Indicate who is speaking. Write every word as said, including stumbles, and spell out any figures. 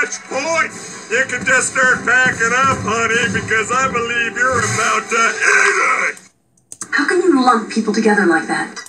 Speaker 1: which point you can just start packing up, honey, because I believe you're about to eat it.
Speaker 2: How can you lump people together like that?